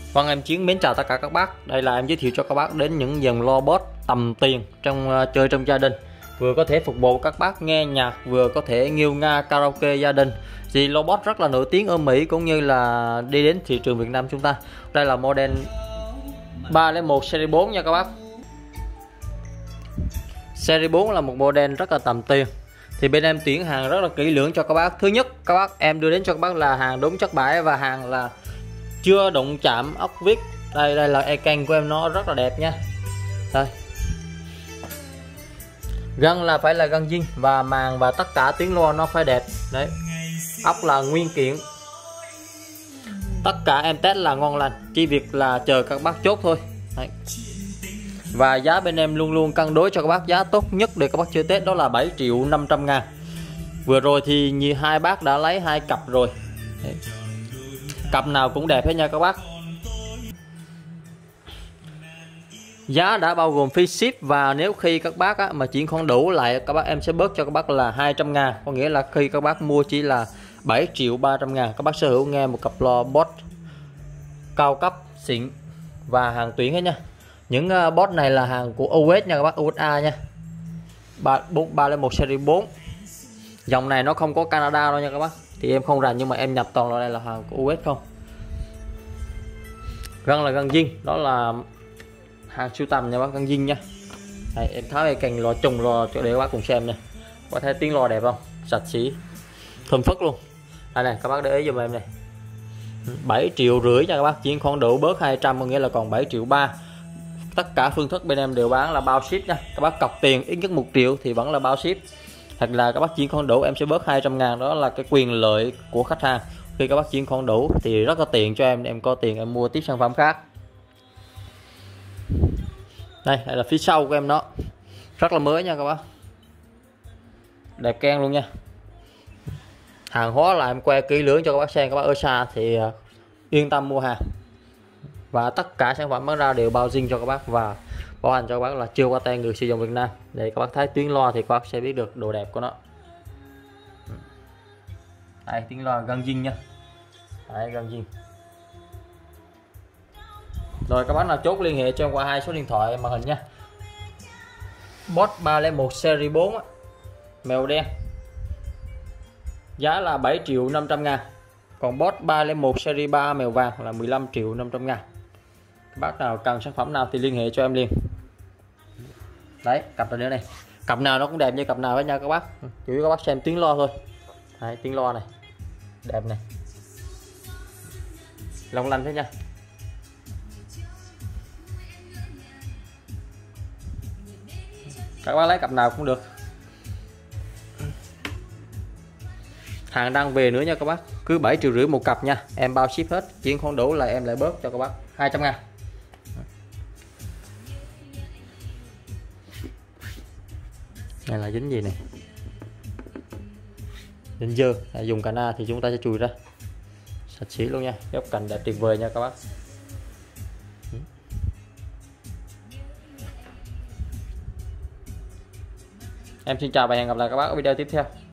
Vâng, em Chiến mến chào tất cả các bác. Đây là em giới thiệu cho các bác đến những dòng loa boss tầm tiền trong chơi trong gia đình, vừa có thể phục vụ các bác nghe nhạc, vừa có thể nghêu nga karaoke gia đình. Thì loa boss rất là nổi tiếng ở Mỹ cũng như là đi đến thị trường Việt Nam chúng ta. Đây là model 301 series 4 nha các bác. Series 4 là một model rất là tầm tiền. Thì bên em tuyển hàng rất là kỹ lưỡng cho các bác. Thứ nhất, các bác em đưa đến cho các bác là hàng đúng chất bãi và hàng là chưa đụng chạm ốc vít. Đây là e canh của em, nó rất là đẹp nha. Đây, gân là phải là gân zin và màng và tất cả tiếng loa nó phải đẹp. Đấy, ốc là nguyên kiện, tất cả em test là ngon lành, chỉ việc là chờ các bác chốt thôi. Đấy. Và giá bên em luôn luôn cân đối cho các bác giá tốt nhất để các bác chơi Tết, đó là 7.500.000. Vừa rồi thì hai bác đã lấy 2 cặp rồi. Đấy, cặp nào cũng đẹp hết nha các bác. Giá đã bao gồm phí ship, và nếu khi các bác mà chuyển khoản đủ lại các bác, em sẽ bớt cho các bác là 200.000. Có nghĩa là khi các bác mua chỉ là 7.300.000, các bác sở hữu nghe một cặp loa boss cao cấp xịn và hàng tuyển hết nha. Những boss này là hàng của US nha các bác, USA nha. 301 series 4. Dòng này nó không có Canada đâu nha các bác. Thì em không rành nhưng mà em nhập toàn loại này là hàng của US không. Gân là gân zin, đó là hàng sưu tầm nha bác, gân zin nha. Đây, em tháo cái cành lò trùng lò để các bác cùng xem này. Có thấy tiếng lò đẹp không? Sạch sẽ, thơm phức luôn. Đây này, các bác để ý giùm em này. 7,5 triệu nha các bác, chuyển khoản đủ bớt 200 có nghĩa là còn 7,3 triệu. Tất cả phương thức bên em đều bán là bao ship nha. Các bác cọc tiền ít nhất 1 triệu thì vẫn là bao ship. Hoặc là các bác chuyển khoản đủ em sẽ bớt 200.000, đó là cái quyền lợi của khách hàng. Khi các bác chuyển khoản đủ thì rất là tiện cho em có tiền em mua tiếp sản phẩm khác. Đây là phía sau của em, nó rất là mới nha các bác, đẹp keng luôn nha. Hàng hóa là em que kỹ lưỡng cho các bác xem, các bác ở xa thì yên tâm mua hàng. Và tất cả sản phẩm bán ra đều bao zin cho các bác và bảo hành cho các bác là chưa qua tay người sử dụng Việt Nam. Để các bác thấy tiếng loa thì các bác sẽ biết được độ đẹp của nó. Đây, tiếng loa gân zin nha. Đấy, gân zin. Rồi các bác nào chốt liên hệ cho em qua 2 số điện thoại màn hình nha. Boss 301 series 4 mèo đen giá là 7.500.000. Còn Boss 301 series 3 mèo vàng là 15.500.000. Các bác nào cần sản phẩm nào thì liên hệ cho em liền. Đấy, cặp này nữa này, cặp nào nó cũng đẹp như cặp nào hết nha các bác. Chủ yếu các bác xem tiếng loa thôi. Đấy, tiếng loa này đẹp này, long lanh thế nha. Các bác lấy cặp nào cũng được. Hàng đang về nữa nha các bác, cứ 7,5 triệu một cặp nha, em bao ship hết. Chuyển khoản đủ là em lại bớt cho các bác 200.000. Này là dính gì này, dính dơ, dùng cành A thì chúng ta sẽ chùi ra sạch sẽ luôn nha. Góc cành đẹp tuyệt vời nha các bác. Em xin chào và hẹn gặp lại các bác ở video tiếp theo.